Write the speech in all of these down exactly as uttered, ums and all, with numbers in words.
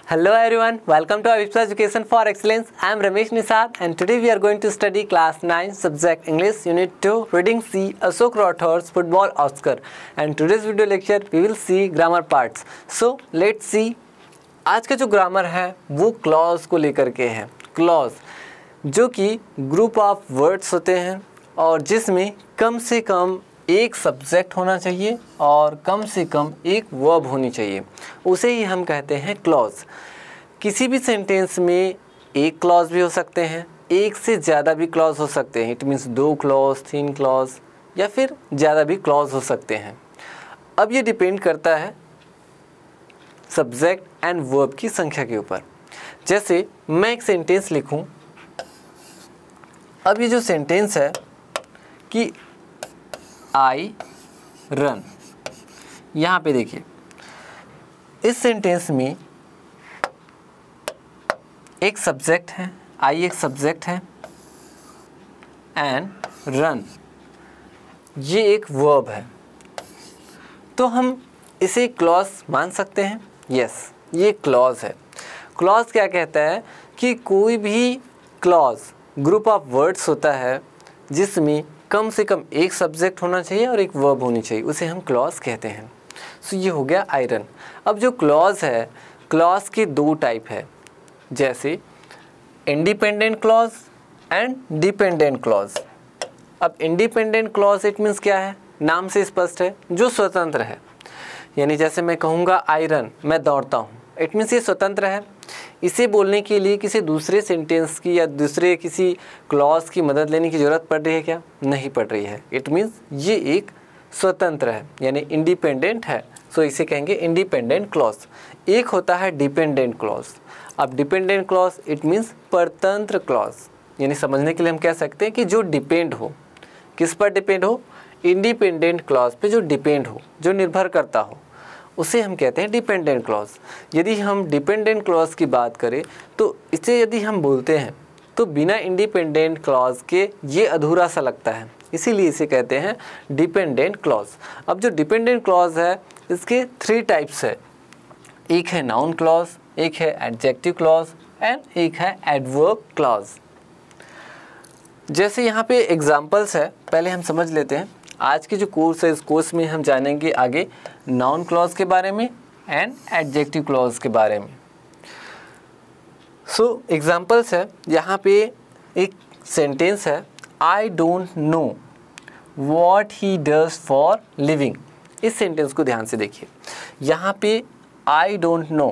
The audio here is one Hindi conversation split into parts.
Hello everyone, welcome to Avipsa Education for Excellence. I am Ramesh Nisad and today we are going to study class nine subject English Unit two Reading C Ashok Rauthor's Football Oscar, and today's video lecture we will see grammar parts. So let's see. आज का जो ग्रामर है वो क्लॉज को लेकर के है। क्लॉज जो कि ग्रुप ऑफ वर्ड्स होते हैं और जिसमें कम से कम एक सब्जेक्ट होना चाहिए और कम से कम एक वर्ब होनी चाहिए, उसे ही हम कहते हैं क्लॉज। किसी भी सेंटेंस में एक क्लॉज भी हो सकते हैं, एक से ज़्यादा भी क्लॉज हो सकते हैं। इट मीन्स दो क्लॉज, तीन क्लॉज या फिर ज़्यादा भी क्लॉज हो सकते हैं। अब ये डिपेंड करता है सब्जेक्ट एंड वर्ब की संख्या के ऊपर। जैसे मैं एक सेंटेंस लिखूं, अब ये जो सेंटेंस है कि आई रन, यहाँ पे देखिए इस सेंटेंस में एक सब्जेक्ट है, आई एक सब्जेक्ट है एंड रन ये एक वर्ब है, तो हम इसे क्लॉज मान सकते हैं। यस, ये क्लॉज है। क्लॉज क्या कहता है कि कोई भी क्लॉज ग्रुप ऑफ वर्ड्स होता है जिसमें कम से कम एक सब्जेक्ट होना चाहिए और एक वर्ब होनी चाहिए, उसे हम क्लॉज कहते हैं। सो ये हो गया आयरन। अब जो क्लॉज है, क्लॉज के दो टाइप है, जैसे independent clause and dependent clause. अब इंडिपेंडेंट क्लॉज इट मीन्स क्या है, नाम से स्पष्ट है, जो स्वतंत्र है। यानी जैसे मैं कहूँगा आयरन, मैं दौड़ता हूँ, इट मीन्स ये स्वतंत्र है। इसे बोलने के लिए किसी दूसरे सेंटेंस की या दूसरे किसी क्लॉज की मदद लेने की ज़रूरत पड़ रही है क्या? नहीं पड़ रही है। इट मीन्स ये एक स्वतंत्र है, यानी इंडिपेंडेंट है। सो इसे कहेंगे इंडिपेंडेंट क्लॉज। एक होता है डिपेंडेंट क्लॉज। अब डिपेंडेंट क्लॉज इट मीन्स परतंत्र क्लॉज, यानी समझने के लिए हम कह सकते हैं कि जो डिपेंड हो। किस पर डिपेंड हो? इंडिपेंडेंट क्लॉज पे जो डिपेंड हो, जो निर्भर करता हो, उसे हम कहते हैं डिपेंडेंट क्लॉज। यदि हम डिपेंडेंट क्लॉज की बात करें तो इसे यदि हम बोलते हैं तो बिना इंडिपेंडेंट क्लॉज के ये अधूरा सा लगता है, इसीलिए इसे कहते हैं डिपेंडेंट क्लॉज। अब जो डिपेंडेंट क्लॉज है इसके थ्री टाइप्स है। एक है नाउन क्लॉज, एक है एडजेक्टिव क्लॉज एंड एक है एडवर्ब क्लॉज। जैसे यहाँ पे एग्जाम्पल्स है, पहले हम समझ लेते हैं। आज के जो कोर्स है, इस कोर्स में हम जानेंगे आगे नाउन क्लॉज के बारे में एंड एडजेक्टिव क्लॉज के बारे में। सो एग्जांपल्स है, यहाँ पे एक सेंटेंस है, I don't know what he does for living. इस सेंटेंस को ध्यान से देखिए। यहाँ पे I don't know,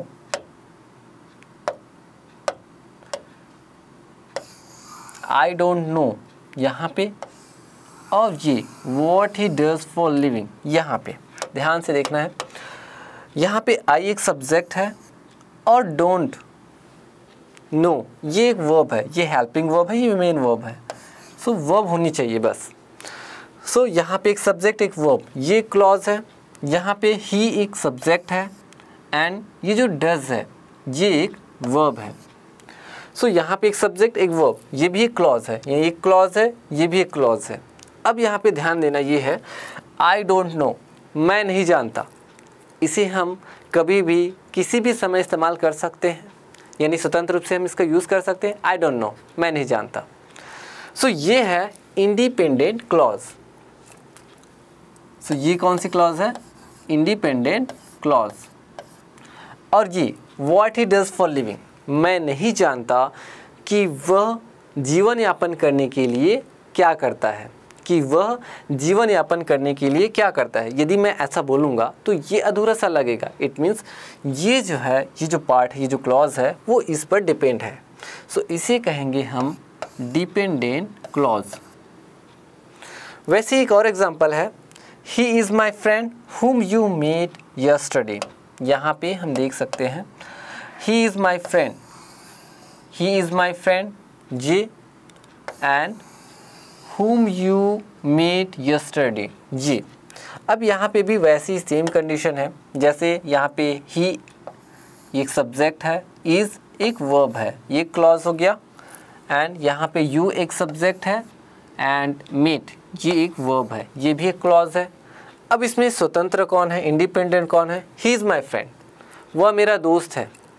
I don't know यहाँ पे, और ये what he does for living यहाँ पे ध्यान से देखना है। यहाँ पे आई एक सब्जेक्ट है और डोंट नो ये एक वर्ब है, ये हेल्पिंग वर्ब है, ये मेन वर्ब है। सो so, वर्ब होनी चाहिए बस। सो so, यहाँ पे एक सब्जेक्ट एक वर्ब, ये क्लॉज है। यहाँ पे ही एक सब्जेक्ट है एंड ये जो डज है ये एक वर्ब है। सो so, यहाँ पे एक सब्जेक्ट एक वर्ब, ये भी एक क्लॉज है, ये एक क्लॉज है, ये भी एक क्लॉज है। अब यहाँ पे ध्यान देना ये है, आई डोंट नो, मैं नहीं जानता। इसे हम कभी भी किसी भी समय इस्तेमाल कर सकते हैं, यानी स्वतंत्र रूप से हम इसका यूज़ कर सकते हैं। आई डोंट नो, मैं नहीं जानता। सो so, ये है इंडिपेंडेंट क्लॉज। सो ये कौन सी क्लॉज है? Independent clause. और ये what he does for living, मैं नहीं जानता कि वह जीवन यापन करने के लिए क्या करता है, कि वह जीवन यापन करने के लिए क्या करता है। यदि मैं ऐसा बोलूँगा तो ये अधूरा सा लगेगा। इट मीन्स ये जो है, ये जो पार्ट है, ये जो क्लॉज है वो इस पर डिपेंड है। सो so, इसे कहेंगे हम डिपेंडेंट क्लॉज। वैसे एक और एग्जांपल है, he is my friend whom you met yesterday. यहाँ पे हम देख सकते हैं he is my friend, he is my friend जे and whom you met yesterday जी। अब यहाँ पे भी वैसी सेम कंडीशन है, जैसे यहाँ पे ही एक सब्जेक्ट है, is एक वर्ब है, ये क्लॉज हो गया, एंड यहाँ पे you एक सब्जेक्ट है एंड meet ये एक वर्ब है, ये भी एक क्लॉज है। अब इसमें स्वतंत्र कौन है, इंडिपेंडेंट कौन है? ही इज़ माई फ्रेंड, वह मेरा दोस्त है।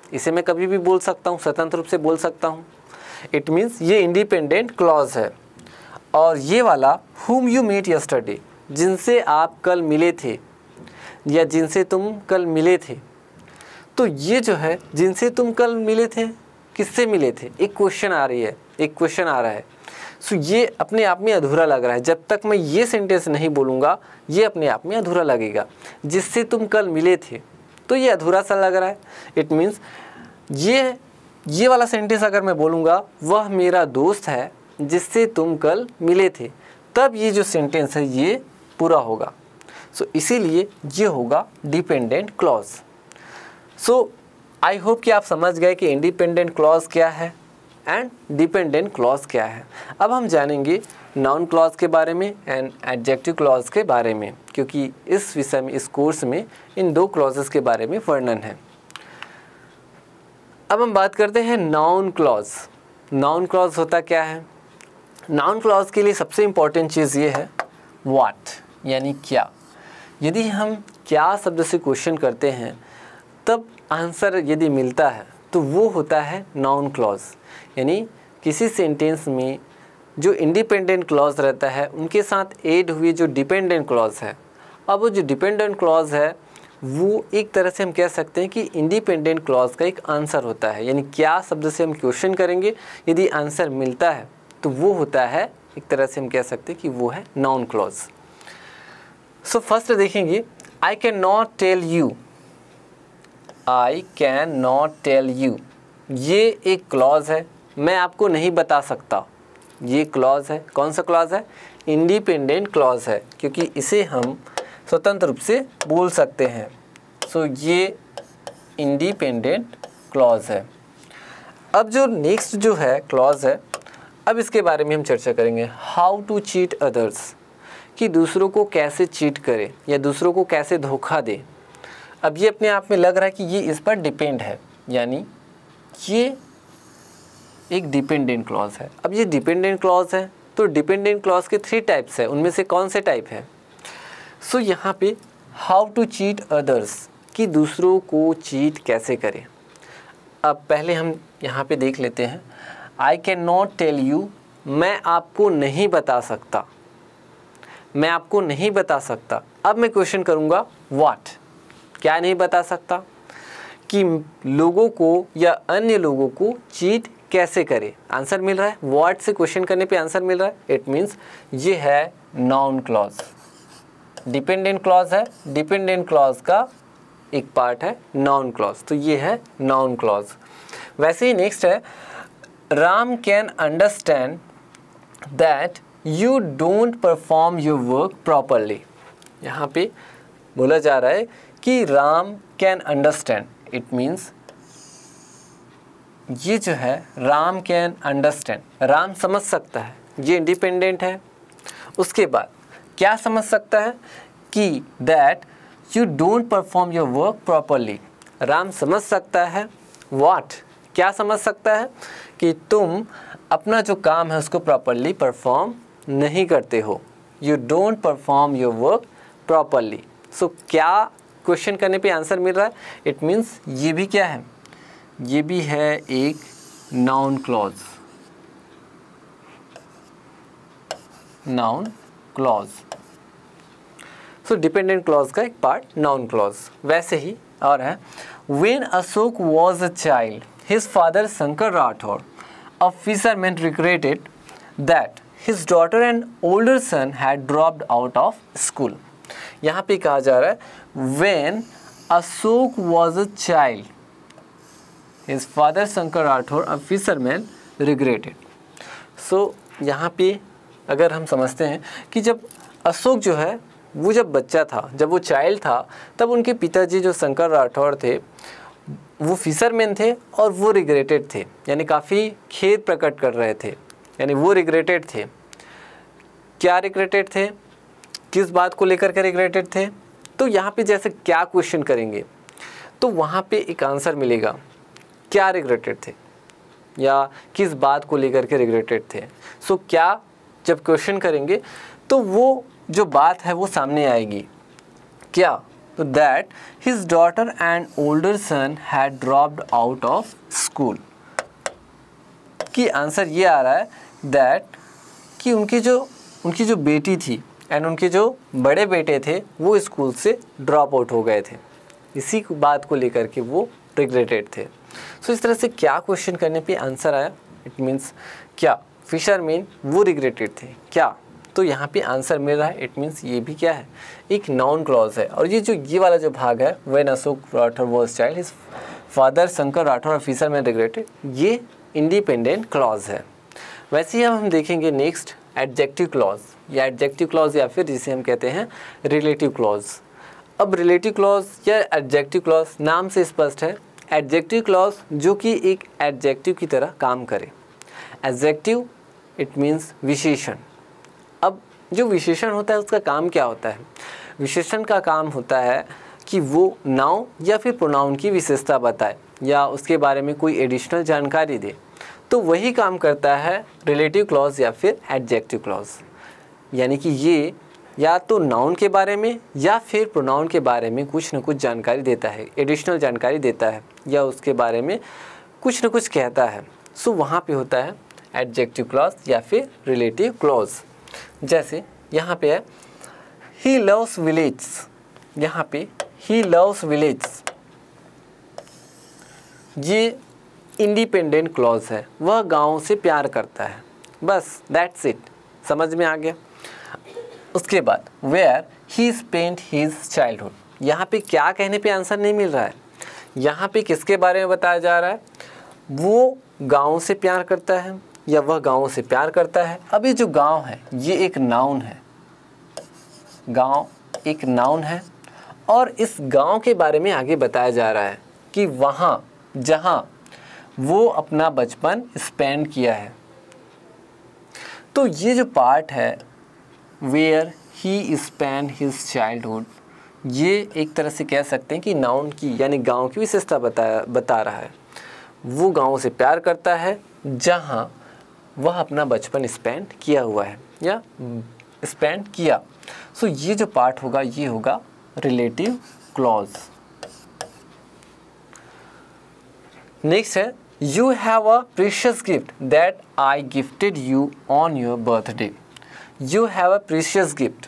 इसे मैं कभी भी बोल सकता हूँ, स्वतंत्र रूप से बोल सकता हूँ। इट मीन्स ये इंडिपेंडेंट क्लॉज है। और ये वाला whom you met yesterday, जिनसे आप कल मिले थे या जिनसे तुम कल मिले थे, तो ये जो है जिनसे तुम कल मिले थे, किससे मिले थे, एक क्वेश्चन आ रही है, एक क्वेश्चन आ रहा है। सो ये अपने आप में अधूरा लग रहा है। जब तक मैं ये सेंटेंस नहीं बोलूँगा ये अपने आप में अधूरा लगेगा। जिससे तुम कल मिले थे, तो ये अधूरा सा लग रहा है। इट मीन्स ये ये वाला सेंटेंस अगर मैं बोलूँगा वह मेरा दोस्त है जिससे तुम कल मिले थे, तब ये जो सेंटेंस है ये पूरा होगा। सो so, इसीलिए ये होगा dependent clause. So I hope कि आप समझ गए कि इंडिपेंडेंट क्लॉज क्या है एंड डिपेंडेंट क्लॉज क्या है। अब हम जानेंगे नाउन क्लॉज के बारे में एंड एडजेक्टिव क्लॉज के बारे में, क्योंकि इस विषय में, इस कोर्स में इन दो क्लॉजेस के बारे में वर्णन है। अब हम बात करते हैं नाउन क्लॉज। नाउन क्लॉज होता क्या है? नाउन क्लॉज के लिए सबसे इम्पॉर्टेंट चीज़ ये है व्हाट, यानी क्या। यदि हम क्या शब्द से क्वेश्चन करते हैं तब आंसर यदि मिलता है तो वो होता है नाउन क्लॉज। यानी किसी सेंटेंस में जो इंडिपेंडेंट क्लॉज रहता है उनके साथ ऐड हुई जो डिपेंडेंट क्लॉज है, अब वो जो डिपेंडेंट क्लॉज है वो एक तरह से हम कह सकते हैं कि इंडिपेंडेंट क्लॉज का एक आंसर होता है। यानी क्या शब्द से हम क्वेश्चन करेंगे, यदि आंसर मिलता है तो वो होता है, एक तरह से हम कह सकते हैं कि वो है नाउन क्लॉज। सो फर्स्ट देखेंगे, I can not tell you. I can not tell you, ये एक क्लॉज है, मैं आपको नहीं बता सकता। ये क्लॉज है, कौन सा क्लॉज है? इंडिपेंडेंट क्लॉज है, क्योंकि इसे हम स्वतंत्र रूप से बोल सकते हैं। सो so, ये इंडिपेंडेंट क्लॉज है। अब जो नेक्स्ट जो है क्लॉज है, अब इसके बारे में हम चर्चा करेंगे। हाउ टू चीट अदर्स, कि दूसरों को कैसे चीट करे या दूसरों को कैसे धोखा दे। अब ये अपने आप में लग रहा है कि ये इस पर डिपेंड है, यानी ये एक डिपेंडेंट क्लॉज है। अब ये डिपेंडेंट क्लॉज है तो डिपेंडेंट क्लॉज के थ्री टाइप्स है, उनमें से कौन से टाइप है? सो so, यहाँ पे हाउ टू चीट अदर्स, कि दूसरों को चीट कैसे करें। अब पहले हम यहाँ पे देख लेते हैं। I can not tell you, मैं आपको नहीं बता सकता, मैं आपको नहीं बता सकता। अब मैं क्वेश्चन करूँगा व्हाट, क्या नहीं बता सकता, कि लोगों को या अन्य लोगों को चीट कैसे करे। आंसर मिल रहा है, व्हाट से क्वेश्चन करने पे आंसर मिल रहा है। इट मीन्स ये है नाउन क्लॉज। डिपेंडेंट क्लॉज है, डिपेंडेंट क्लॉज का एक पार्ट है नाउन क्लॉज, तो ये है नाउन क्लॉज। वैसे ही नेक्स्ट है, Ram can understand that you don't perform your work properly. यहाँ पे बोला जा रहा है कि Ram can understand, it means ये जो है राम कैन अंडरस्टैंड, राम समझ सकता है, ये इंडिपेंडेंट है। उसके बाद क्या समझ सकता है कि that you don't perform your work properly, Ram समझ सकता है व्हाट, क्या समझ सकता है, कि तुम अपना जो काम है उसको प्रॉपरली परफॉर्म नहीं करते हो। You don't perform your work properly. So क्या क्वेश्चन करने पे आंसर मिल रहा है। इट मीन्स ये भी क्या है, ये भी है एक noun clause, noun clause. So dependent clause का एक पार्ट नाउन क्लॉज। वैसे ही और है, when Ashok was a child his father Shankar Rathore a fisherman regretted that his daughter and older son had dropped out of school. यहाँ पे कहा जा रहा है when Ashok was a child his father Shankar Rathore a fisherman regretted. So यहाँ पे अगर हम समझते हैं कि जब अशोक जो है वो जब बच्चा था, जब वो चाइल्ड था, तब उनके पिताजी जो शंकर राठौर थे वो फिशरमैन थे और वो रिग्रेटेड थे, यानी काफ़ी खेद प्रकट कर रहे थे, यानी वो रिग्रेटेड थे। क्या रिग्रेटेड थे, किस बात को लेकर के रिग्रेटेड थे? तो यहाँ पे जैसे क्या क्वेश्चन करेंगे तो वहाँ पे एक आंसर मिलेगा, क्या रिग्रेटेड थे या किस बात को लेकर के रिग्रेटेड थे। सो so, क्या जब क्वेश्चन करेंगे तो वो जो बात है वो सामने आएगी। क्या तो that his daughter and older son had dropped out of school. कि आंसर ये आ रहा है दैट कि उनकी जो उनकी जो बेटी थी एंड उनके जो बड़े बेटे थे वो स्कूल से ड्रॉप आउट हो गए थे। इसी बात को लेकर के वो रिग्रेटेड थे। सो so, इस तरह से क्या क्वेश्चन करने पे आंसर आया, इट मीन्स क्या फिशरमैन वो रिग्रेटेड थे क्या, तो यहाँ पे आंसर मिल रहा है। इट मीन्स ये भी क्या है, एक नाउन क्लॉज है। और ये जो ये वाला जो भाग है, when Ashok Rathore was child his father Shankar Rathore और फिशरमैन रिग्रेटेड, ये इंडिपेंडेंट क्लॉज है। वैसे ही अब हम देखेंगे नेक्स्ट एडजेक्टिव क्लॉज या एडजेक्टिव क्लॉज या फिर जिसे हम कहते हैं रिलेटिव क्लॉज। अब रिलेटिव क्लॉज या एडजेक्टिव क्लॉज नाम से स्पष्ट है, एडजेक्टिव क्लॉज जो कि एक एडजेक्टिव की तरह काम करे। एडजेक्टिव इट मीन्स विशेषण। अब जो विशेषण होता है उसका काम क्या होता है, विशेषण का काम होता है कि वो नाउन या फिर प्रोनाउन की विशेषता बताए या उसके बारे में कोई एडिशनल जानकारी दे। तो वही काम करता है रिलेटिव क्लॉज या फिर एडजेक्टिव क्लॉज। यानी कि ये या तो नाउन के बारे में या फिर प्रोनाउन के बारे में कुछ न कुछ जानकारी देता है, एडिशनल जानकारी देता है या उसके बारे में कुछ न कुछ कहता है। सो वहाँ पे होता है एडजेक्टिव क्लॉज या फिर रिलेटिव क्लॉज। जैसे यहाँ पे है ही लव्स विलेज, यहाँ पे ही लव्स विलेज, ये इंडिपेंडेंट क्लॉज है, वह गांव से प्यार करता है। बस दैट्स इट, समझ में आ गया। उसके बाद where he spent his childhood, यहाँ पे क्या कहने पे आंसर नहीं मिल रहा है, यहाँ पे किसके बारे में बताया जा रहा है, वो गांव से प्यार करता है या वह गांव से प्यार करता है। अब ये जो गांव है ये एक नाउन है, गांव एक नाउन है और इस गांव के बारे में आगे बताया जा रहा है कि वहाँ जहाँ वो अपना बचपन स्पेंड किया है। तो ये जो पार्ट है where he spend his childhood, ये एक तरह से कह सकते हैं कि नाउन की यानी गांव की विशेषता बता बता रहा है। वो गांव से प्यार करता है जहाँ वह अपना बचपन स्पेंड किया हुआ है या स्पेंड किया। सो ये जो पार्ट होगा ये होगा रिलेटिव क्लॉज। नेक्स्ट है you have a precious gift that I gifted you on your birthday. You have a precious gift,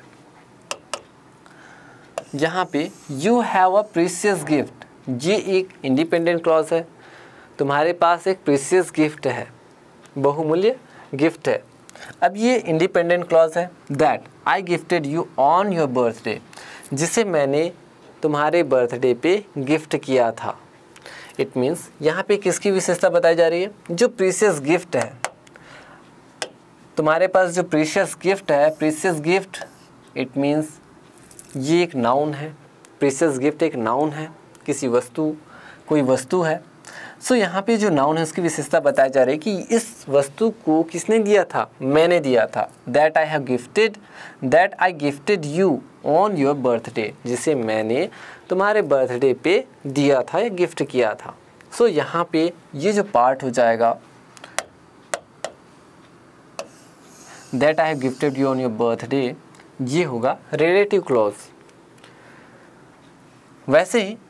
यहाँ पे you have a precious gift, ये एक इंडिपेंडेंट क्लॉज है। तुम्हारे पास एक प्रीशियस गिफ्ट है, बहुमूल्य गिफ्ट है। अब ये इंडिपेंडेंट क्लॉज है that I gifted you on your birthday, जिसे मैंने तुम्हारे बर्थडे पे गिफ्ट किया था। इट मीन्स यहाँ पे किसकी विशेषता बताई जा रही है, जो प्रीशियस गिफ्ट है। तुम्हारे पास जो प्रीशियस गिफ्ट है, प्रीशियस गिफ्ट इट मीन्स ये एक नाउन है। प्रीशियस गिफ्ट एक नाउन है, किसी वस्तु कोई वस्तु है। सो so, यहाँ पे जो नाउन है उसकी विशेषता बताई जा रही है कि इस वस्तु को किसने दिया था, मैंने दिया था। That I have gifted, that I gifted you on your birthday, जिसे मैंने तुम्हारे बर्थडे पे दिया था या गिफ्ट किया था। सो so, यहाँ पे ये जो पार्ट हो जाएगा that I have gifted you on your birthday, ये होगा रिलेटिव क्लॉज। वैसे ही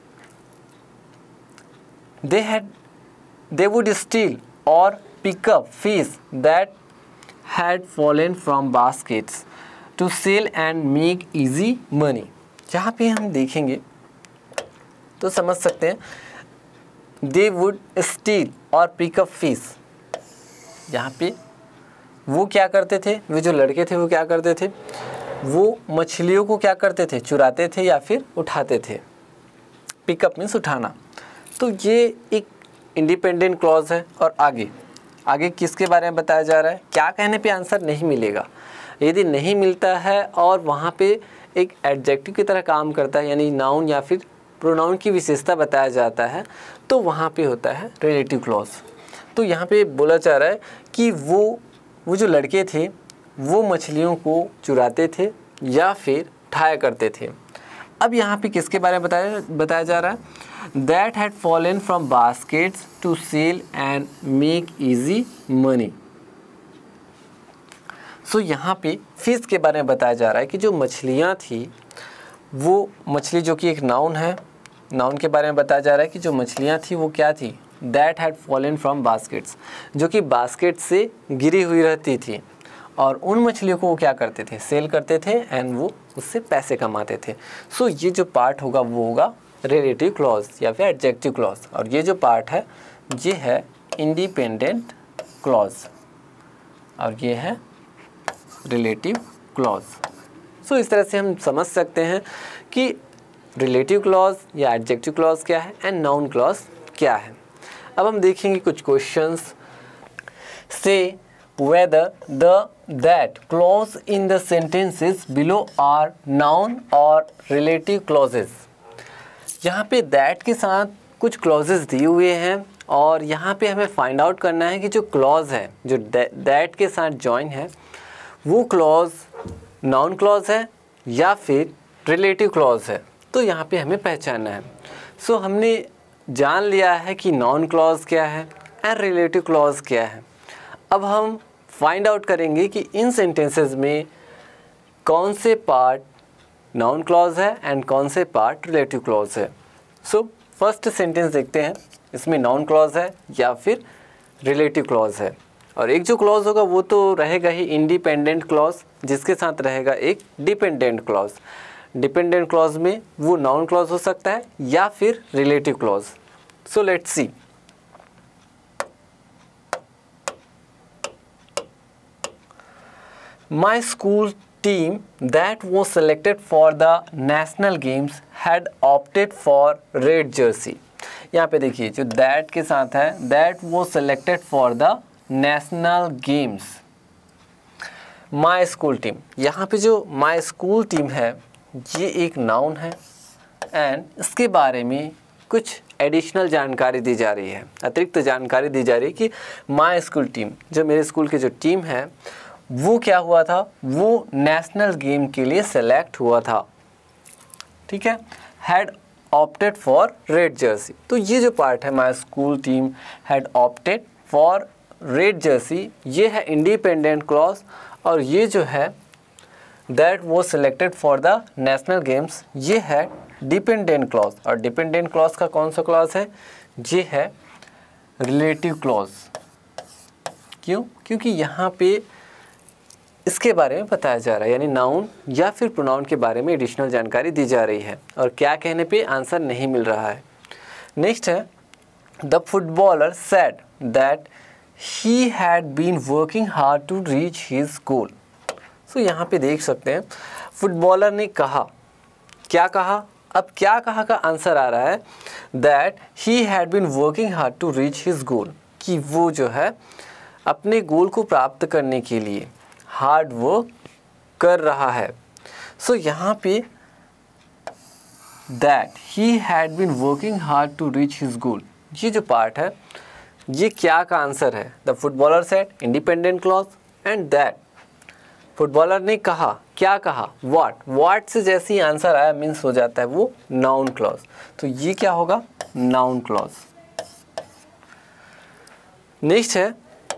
they had they would steal or pick up fish that had fallen from baskets to sell and make easy money। यहाँ पे हम देखेंगे तो समझ सकते हैं they would steal or pick up fish, यहाँ पे वो क्या करते थे, वो जो लड़के थे वो क्या करते थे, वो मछलियों को क्या करते थे, चुराते थे या फिर उठाते थे। पिकअप मीन्स उठाना। तो ये एक इंडिपेंडेंट क्लॉज है। और आगे आगे किसके बारे में बताया जा रहा है, क्या कहने पे आंसर नहीं मिलेगा। यदि नहीं मिलता है और वहाँ पे एक एडजेक्टिव की तरह काम करता है यानी नाउन या फिर प्रोनाउन की विशेषता बताया जाता है, तो वहाँ पे होता है रिलेटिव क्लॉज। तो यहाँ पे बोला जा रहा है कि वो वो जो लड़के थे वो मछलियों को चुराते थे या फिर उठाया करते थे। अब यहाँ पे किसके बारे में बताया बताया जा रहा है, that had fallen from baskets to sell and make easy money। So so, यहाँ पे फिश के बारे में बताया जा रहा है कि जो मछलियाँ थी वो मछली जो कि एक नाउन है, नाउन के बारे में बताया जा रहा है कि जो मछलियाँ थी वो क्या थी, that had fallen from baskets, जो कि बास्केट से गिरी हुई रहती थी और उन मछलियों को वो क्या करते थे, सेल करते थे एंड वो उससे पैसे कमाते थे। सो so, ये जो पार्ट होगा वो होगा रिलेटिव क्लॉज या फिर एडजेक्टिव क्लॉज, और ये जो पार्ट है ये है इंडिपेंडेंट क्लॉज और ये है रिलेटिव क्लॉज। सो इस तरह से हम समझ सकते हैं कि रिलेटिव क्लॉज या एडजेक्टिव क्लॉज क्या है एंड नाउन क्लॉज क्या है। अब हम देखेंगे कुछ क्वेश्चंस। से whether the that clause in the sentences below are noun or relative clauses। यहाँ पे that के साथ कुछ clauses दिए हुए हैं और यहाँ पे हमें फाइंड आउट करना है कि जो clause है, जो that के साथ join है, वो clause noun clause है या फिर relative clause है। तो यहाँ पे हमें पहचानना है। सो so, हमने जान लिया है कि noun clause क्या है एंड relative clause क्या है। अब हम फाइंड आउट करेंगे कि इन सेंटेंसेस में कौन से पार्ट नाउन क्लॉज है एंड कौन से पार्ट रिलेटिव क्लॉज है। सो फर्स्ट सेंटेंस देखते हैं, इसमें नाउन क्लॉज है या फिर रिलेटिव क्लॉज है। और एक जो क्लॉज होगा वो तो रहेगा ही इंडिपेंडेंट क्लॉज, जिसके साथ रहेगा एक डिपेंडेंट क्लॉज। डिपेंडेंट क्लॉज में वो नाउन क्लॉज हो सकता है या फिर relative clause. So let's see. My school team that was selected for the national games had opted for red jersey। यहाँ पे देखिए जो that के साथ है, that was selected for the national games। My school team, यहाँ पे जो my school team है ये एक नाउन है एंड इसके बारे में कुछ एडिशनल जानकारी दी जा रही है, अतिरिक्त जानकारी दी जा रही है कि my school team, जो मेरे स्कूल की जो टीम है वो क्या हुआ था, वो नेशनल गेम के लिए सेलेक्ट हुआ था। ठीक है, had opted for red jersey. तो ये जो पार्ट है my school team had opted for red jersey, ये है इंडिपेंडेंट क्लॉज, और ये जो है दैट वो selected for the national games, ये है डिपेंडेंट क्लॉज। और डिपेंडेंट क्लॉज का कौन सा क्लॉज है, ये है रिलेटिव क्लॉज। क्यों? क्योंकि यहाँ पे इसके बारे में बताया जा रहा है, यानी नाउन या फिर प्रोनाउन के बारे में एडिशनल जानकारी दी जा रही है और क्या कहने पे आंसर नहीं मिल रहा है। नेक्स्ट है the footballer said that he had been working hard to reach his goal. So यहाँ पे देख सकते हैं फुटबॉलर ने कहा, क्या कहा, अब क्या कहा का आंसर आ रहा है that he had been working hard to reach his goal, कि वो जो है अपने गोल को प्राप्त करने के लिए हार्ड वर्क कर रहा है। सो so, यहाँ पे that he had been working hard to reach his goal, ये जो पार्ट है ये क्या का आंसर है, the footballer said independent clause and that footballer ने कहा, क्या कहा, व्हाट, व्हाट से जैसे ही आंसर आया मीन्स हो जाता है वो नाउन क्लॉज। तो ये क्या होगा, नाउन क्लॉज। नेक्स्ट है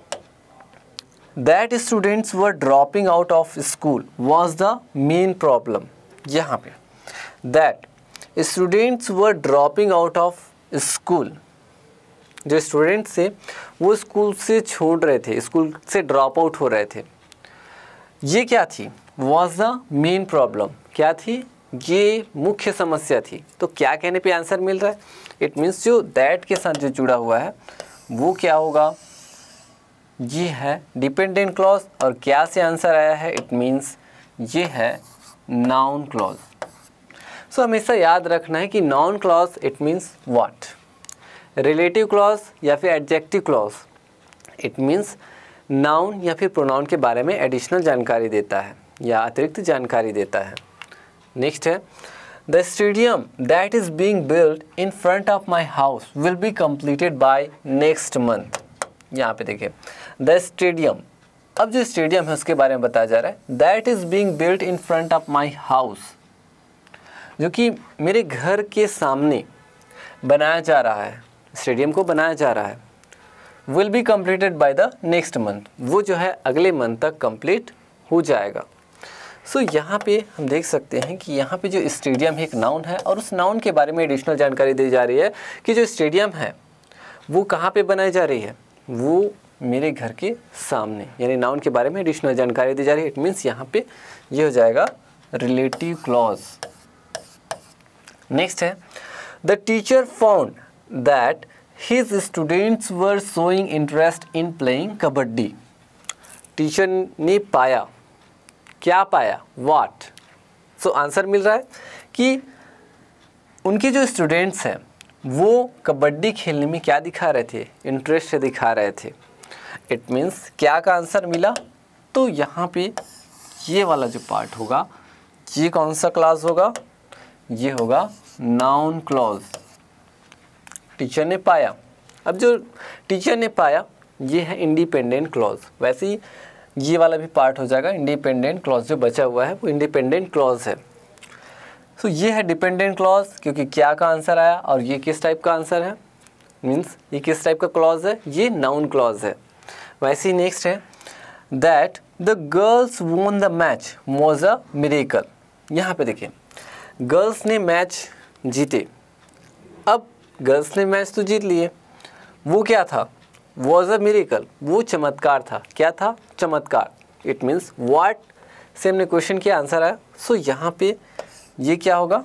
That students were dropping out of school was the main problem। यहाँ पे that students were dropping out of school, जो स्टूडेंट्स थे वो स्कूल से छोड़ रहे थे, स्कूल से ड्रॉप आउट हो रहे थे, ये क्या थी, was the main problem, क्या थी, ये मुख्य समस्या थी। तो क्या कहने पे आंसर मिल रहा है, इट मीन्स जो that के साथ जो जुड़ा हुआ है वो क्या होगा, ये है डिपेंडेंट क्लॉज, और क्या से आंसर आया है, इट मीन्स ये है नाउन क्लॉज। सो हमेशा याद रखना है कि noun clause it means what, relative clause या फिर adjective clause it means noun या फिर प्रोनाउन के बारे में एडिशनल जानकारी देता है या अतिरिक्त जानकारी देता है। नेक्स्ट है the stadium that is being built in front of my house will be completed by next month. यहाँ पे देखिए द स्टेडियम, अब जो स्टेडियम है उसके बारे में बताया जा रहा है that is being built in front of my house, जो कि मेरे घर के सामने बनाया जा रहा है, स्टेडियम को बनाया जा रहा है, will be completed by the next month, वो जो है अगले मंथ तक कंप्लीट हो जाएगा। सो so, यहाँ पे हम देख सकते हैं कि यहाँ पे जो स्टेडियम है एक नाउन है और उस नाउन के बारे में एडिशनल जानकारी दी जा रही है कि जो स्टेडियम है वो कहाँ पे बनाई जा रही है, वो मेरे घर के सामने, यानी नाउन के बारे में एडिशनल जानकारी दी जा रही है। इट मीन्स यहाँ पे ये हो जाएगा रिलेटिव क्लॉज। नेक्स्ट है the teacher found that his students were showing interest in playing kabaddi. Teacher ने पाया, क्या पाया, व्हाट। सो आंसर मिल रहा है कि उनके जो स्टूडेंट्स हैं वो कबड्डी खेलने में क्या दिखा रहे थे, इंटरेस्ट दिखा रहे थे। इट मीन्स क्या का आंसर मिला, तो यहाँ पे ये वाला जो पार्ट होगा ये कौन सा क्लॉज होगा, ये होगा नाउन क्लॉज। टीचर ने पाया, अब जो टीचर ने पाया ये है इंडिपेंडेंट क्लॉज। वैसे ही ये वाला भी पार्ट हो जाएगा इंडिपेंडेंट क्लॉज, जो बचा हुआ है वो इंडिपेंडेंट क्लॉज है। तो ये है डिपेंडेंट क्लॉज, क्योंकि क्या का आंसर आया और ये किस टाइप का आंसर है, मीन्स ये किस टाइप का क्लॉज है, ये नाउन क्लॉज है। वैसे ही नेक्स्ट है that the girls won the match was a miracle. यहाँ पे देखिए गर्ल्स ने मैच जीते। अब गर्ल्स ने मैच तो जीत लिए, वो क्या था, वॉज अ मिरेकल, वो चमत्कार था। क्या था, चमत्कार। इट मीन्स व्हाट से हमने क्वेश्चन किया, आंसर आया। सो so, यहाँ पे ये क्या होगा,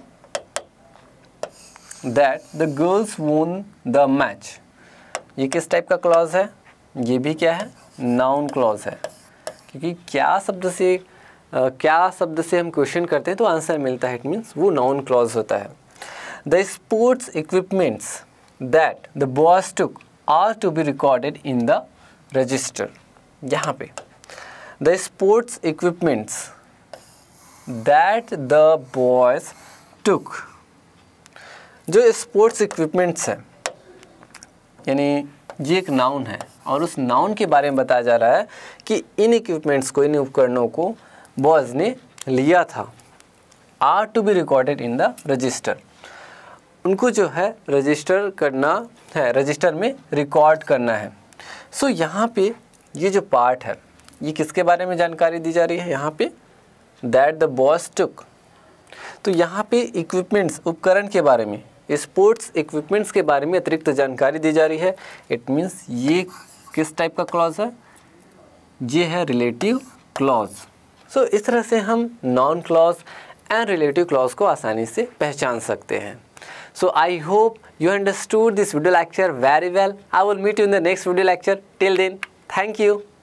that the girls won the match. ये किस टाइप का क्लॉज है, ये भी क्या है, नाउन क्लॉज है। क्योंकि क्या शब्द से uh, क्या शब्द से हम क्वेश्चन करते हैं तो आंसर मिलता है, इट मीन्स वो नाउन क्लॉज होता है। The sports equipments that the boys took are to be recorded in the register. यहाँ पे the sports equipments that the boys took, जो स्पोर्ट्स इक्विपमेंट्स हैं, यानी ये एक नाउन है और उस नाउन के बारे में बताया जा रहा है कि इन इक्विपमेंट्स को, इन उपकरणों को बॉयज ने लिया था। Are to be recorded in the register, उनको जो है रजिस्टर करना है, रजिस्टर में रिकॉर्ड करना है। सो so, यहाँ पे ये जो पार्ट है ये किसके बारे में जानकारी दी जा रही है, यहाँ पे दैट द बॉयज टुक। तो यहाँ पे इक्विपमेंट्स, उपकरण के बारे में, स्पोर्ट्स इक्विपमेंट्स के बारे में अतिरिक्त जानकारी दी जा रही है। इट मीन्स ये किस टाइप का क्लॉज है, ये है रिलेटिव क्लॉज। सो इस तरह से हम noun clause and relative clause को आसानी से पहचान सकते हैं। So I hope you understood this video lecture very well. I will meet you in the next video lecture. Till then, thank you.